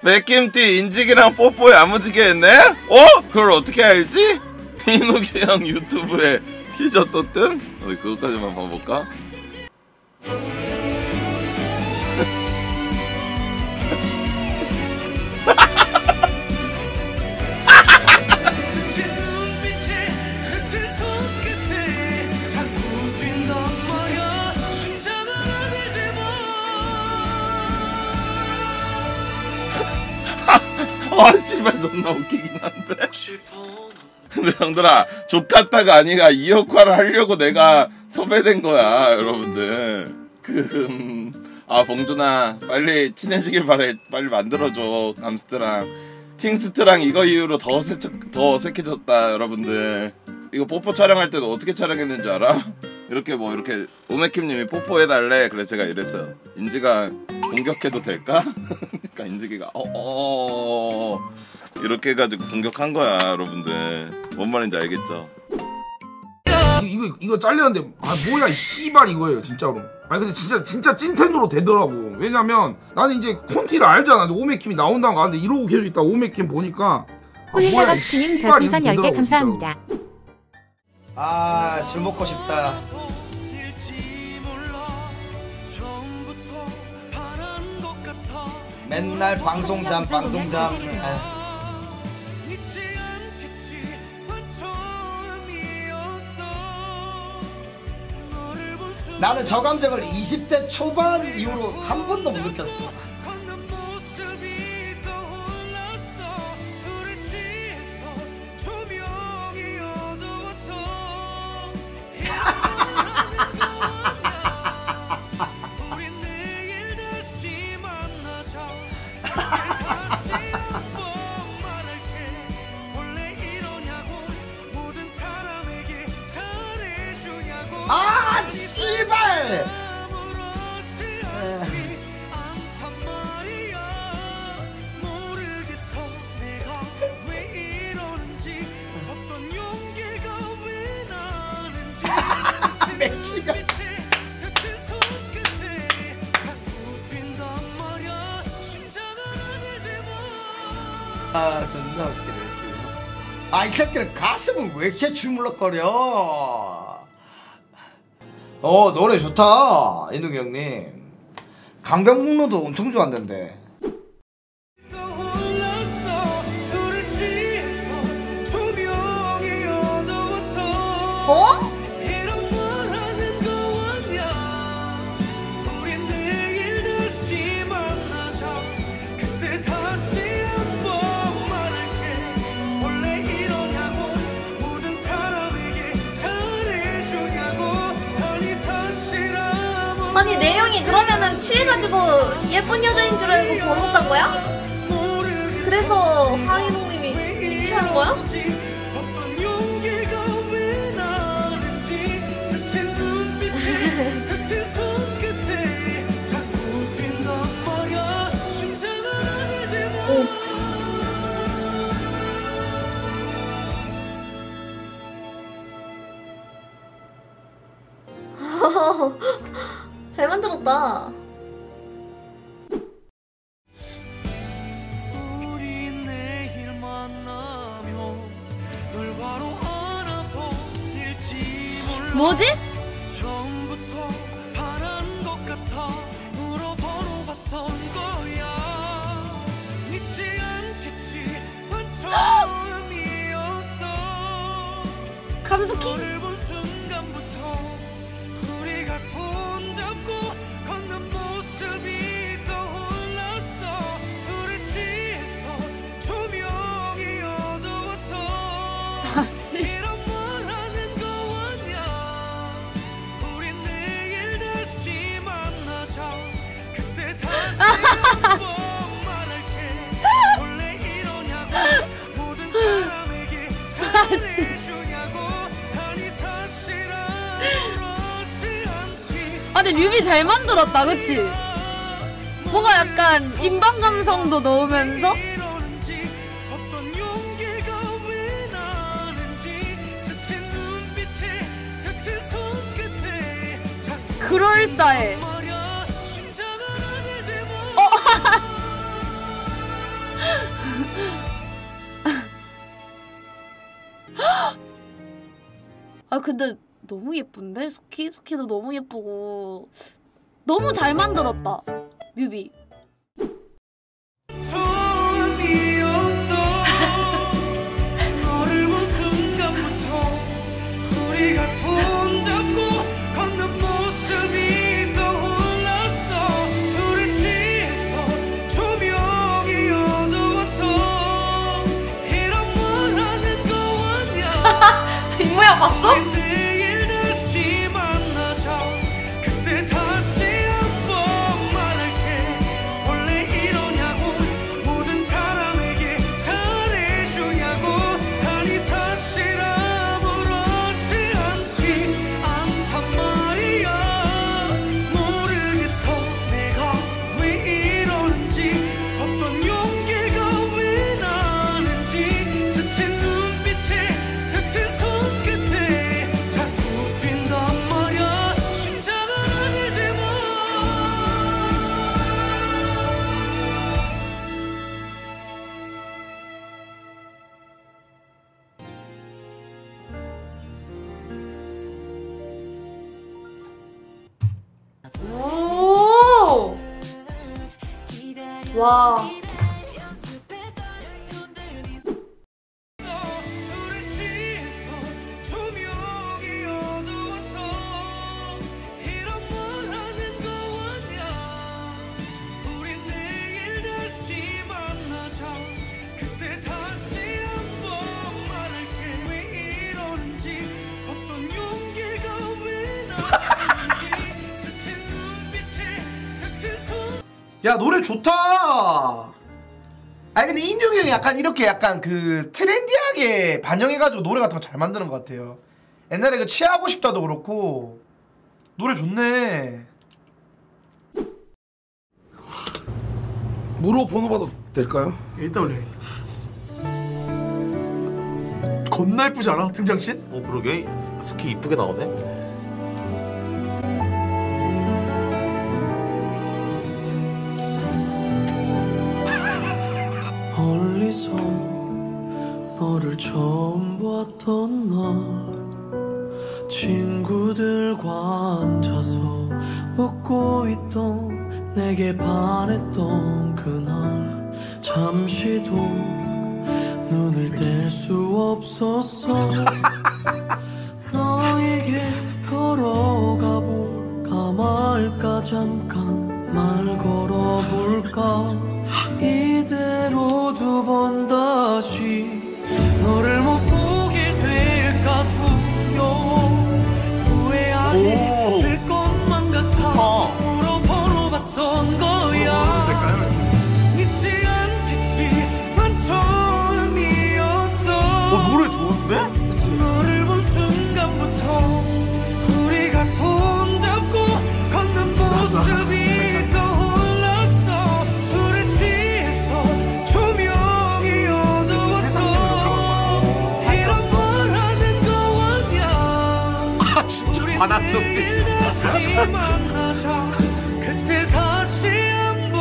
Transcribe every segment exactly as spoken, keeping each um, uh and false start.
맥김띠 인직이랑 뽀뽀 야무지게 했네? 어? 그걸 어떻게 알지? 이누기 형 유튜브에 티저 떴뜸? 어디 그것까지만 봐볼까? 아 씨발 존나 웃기긴 한데. 근데 형들아 족같다가 아니라 이 역할을 하려고 내가 섭외된 거야 여러분들. 그... 아 봉준아 빨리 친해지길 바래. 빨리 만들어줘. 감스트랑 킹스트랑 이거 이후로 더, 어색, 더 어색해졌다 여러분들. 이거 뽀뽀 촬영할 때도 어떻게 촬영했는지 알아? 이렇게 뭐 이렇게 오메킴님이 뽀뽀해달래. 그래서 제가 이랬어요. 인지가 공격해도 될까? 그러니까 인지기가 어어 이렇게 해가지고 공격한 거야 여러분들. 뭔 말인지 알겠죠? 이거 이거 잘렸는데 아 뭐야 이 씨발 이거예요 진짜로. 아니 근데 진짜 진짜 찐텐으로 되더라고. 왜냐면 나는 이제 콘티를 알잖아. 오메킴이 나온다고 하는데 이러고 계속 있다 오메킴 보니까 홀릴라가 스님 별풍선 열 개 감사합니다. 아 술 먹고 싶다. 맨날 방송잠 방송잠. 나는 저 감정을 이십 대 초반 이후로 한 번도 못 느꼈어. 아 씨발! 맥기가 아 존나 웃기네. 아 이 새끼는 가슴은 왜 이렇게 주물럭거려. 어 노래 좋다 이누기 형님. 강변북로도 엄청 좋았는데. 어? 아니 내용이 그러면은 취해가지고 예쁜 여자인 줄 알고 번호딴 거야? 그래서 황희동님이 이렇게 하는 거야? 잘 만들었다. 뭐지? 감수키? 아씨. 아 근데 뮤비 잘 만들었다 그치? 뭔가 약간 인방 감성도 넣으면서 그럴싸해. 어? 아 근데 너무 예쁜데? 스키? 스키도 너무 예쁘고 너무 잘 만들었다 뮤비. 너를 본 순간부터 우리가 손잡고 걷는 모습이 떠올랐어. 술에 취해서 조명이 어두워서 이런 말 하는 거 아냐. 이 모양 봤어? 내일 다시 만나자. 그때 다시 한번 말할게. 원래 이러냐고. 모든 사람에게 잘해주냐고. 아니 사실 아무렇지 않지 않단 말이야. 모르겠어 내가 왜 이러는지. 어떤 용기가 왜 나는지. 스친 눈빛에 스친 손끝에 자꾸 뛴단 말야. 심장은 아니지만. 오! 와. 술에 취해서 조명이 어두워서 이런 말 하는 거 아냐. 우리 내일 다시 만나자. 그때 다시 한번 말할게. 왜 이러는지. 어떤 용기가 왜 나는지. 스친 눈빛에 스친 손. 야 노래 좋다. 아니 근데 인용이 형이 약간 이렇게 약간 그 트렌디하게 반영해가지고 노래 같은 거 잘 만드는 것 같아요. 옛날에 그 취하고 싶다도 그렇고 노래 좋네. 무로 번호 받아도 될까요? 일단 올려. 겁나 예쁘지 않아? 등장씬? 어 그러게 스키 이쁘게 나오네. 멀리서 너를 처음 봤던 날 친구들과 앉아서 웃고 있던 내게 반했던 그날 잠시도 눈을 뗄 수 없었어. 너에게 걸어가 볼까 말까 잠깐 말 걸어볼까. 이대로 두 번 다시 너를 못 보게 될까 두려워. 후회하게 될 것만 같아 물어보러봤던 거야. 믿지 않겠지만 처음이었어. 어 노래 좋은데? 너를 본 순간부터 우리가 손잡고 걷는 모습이 떠올랐어. 술에 취해서 조명이 어두워서 이런 말 하는 거 아냐. 아 진짜 반항놈들. 다시 만나자. 그때 다시 한번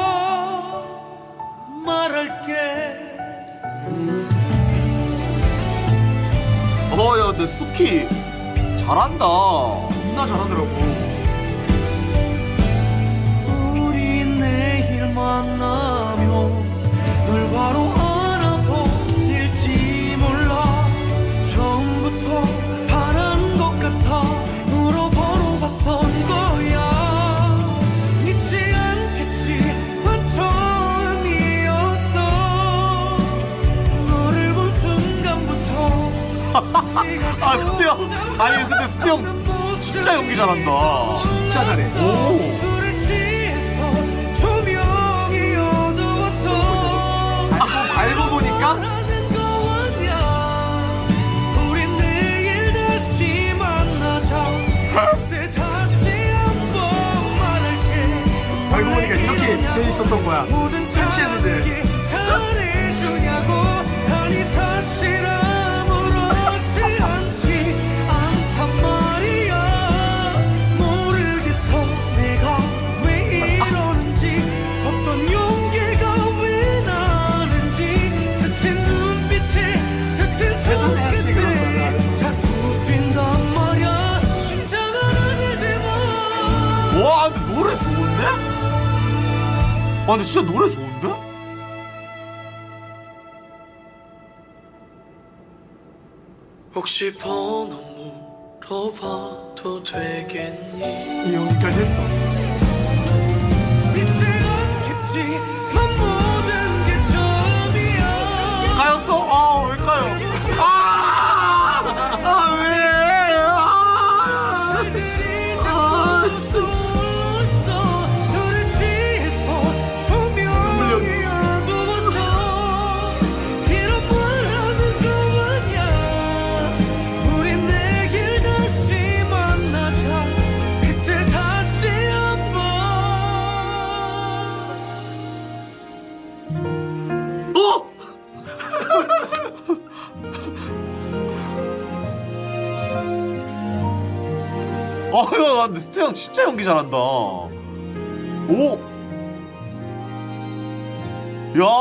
말할게. 어야 근데 스키 잘한다. 겁나 잘하더라고. 우리 내일 만나면 널 바로 알아버릴지 몰라. 처음부터 바란 것 같아 물어보러 봤던 거야. 믿지 않겠지만 처음이었어. 너를 본 순간부터 아 스티 형 아니 근데 스티 형 진짜 연기 잘한다. 진짜 잘해. 오. 술에 취해서 조명이 어두워서 알고 알고 보니까 하는 거 아냐. 우리 내일 다시 만나자. 그때 다시 한번 말할게. 알고 보니까 이렇게 돼 있었던 거야. 모든 설치해서 이제 사람에게 잘해주냐고. 아니 사실 아무렇지 않지 않단 말이야. 모르겠어 내가 왜 이러는지. 어떤 용기가 왜 나는지. 근데 진짜 노래 좋은데? 혹시 번호 물어봐도 되겠니? 이 여기까지 했어. 믿지 않겠지 넌 모든 게 처음이야. 까였어? 아, 왜 까요? 아! 아, 왜? 아! 아, 불렀어. 술에 취해서 조명이 어두워서 이런 말 하는 거 아냐. 우리 내일 다시 만나자. 그때 다시 한번. 어? 아유, 근데 스테 형 진짜 연기 잘한다. 오! 야!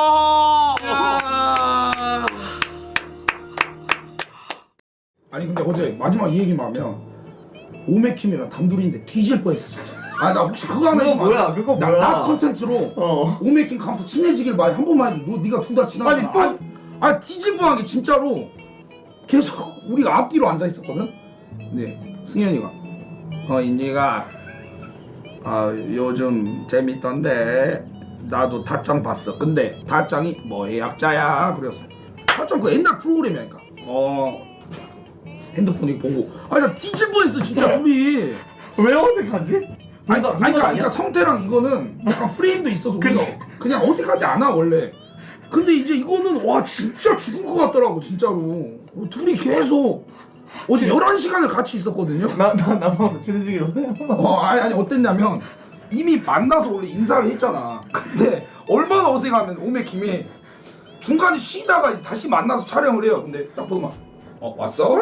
아니 근데 어제 마지막 이 얘기만 하면 오메킴이랑 단둘이인데 뒤질 뻔했어 진짜. 아 나 혹시 그거 하나 그거 해주면 뭐야, 안 돼? 그거 나, 뭐야. 나 컨텐츠로 어. 오메킴 가면서 친해지길 말 한 번만 해줘. 너 네가 둘 다 친하잖아. 아니, 또- 아니, 아니 뒤질 뻔한 게 진짜로 계속 우리가 앞뒤로 앉아 있었거든. 네 승현이가 어 인지가 아 요즘 재밌던데 나도 타짱 봤어. 근데 타짱이 뭐의 약자야. 그래서 타짱 그 옛날 프로그램이니까 어 핸드폰이 보고 아니 나 뒤질 뻔했어 진짜 둘이. 왜 어색하지? 아니, 둘 다- 아니, 둘 다 그러니까, 아니야? 그러니까 성태랑 이거는 약간 프레임도 있어서 우리가 그치. 그냥 어색하지 않아 원래. 근데 이제 이거는 와 진짜 죽을 것 같더라고 진짜로. 둘이 계속 어제 열한 시간을 같이 있었거든요. 나, 나, 나방으로 친해지기로 해. 어 아니 아니 어땠냐면 이미 만나서 원래 인사를 했잖아. 근데 얼마나 어색하면 오메킴이 중간에 쉬다가 이제 다시 만나서 촬영을 해요. 근데 딱 보더만 어 왔어?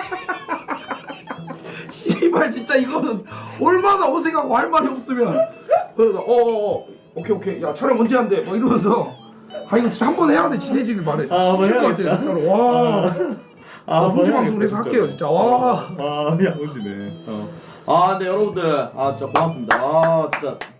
씨발 진짜 이거는 얼마나 어색하고 할 말이 없으면 그래서 어어어 오케이 오케이 야 촬영 언제 한대 뭐 이러면서 아 이거 진짜 한 번 해야 돼 친해지길 바래. 아, 한번 진짜 해야겠다. 진짜로 와. 아, 어, 홍지 방송을 해서 할게요 진짜 와. 아, 야무지네. 어. 아, 근데 여러분들, 아, 진짜 고맙습니다. 아, 진짜.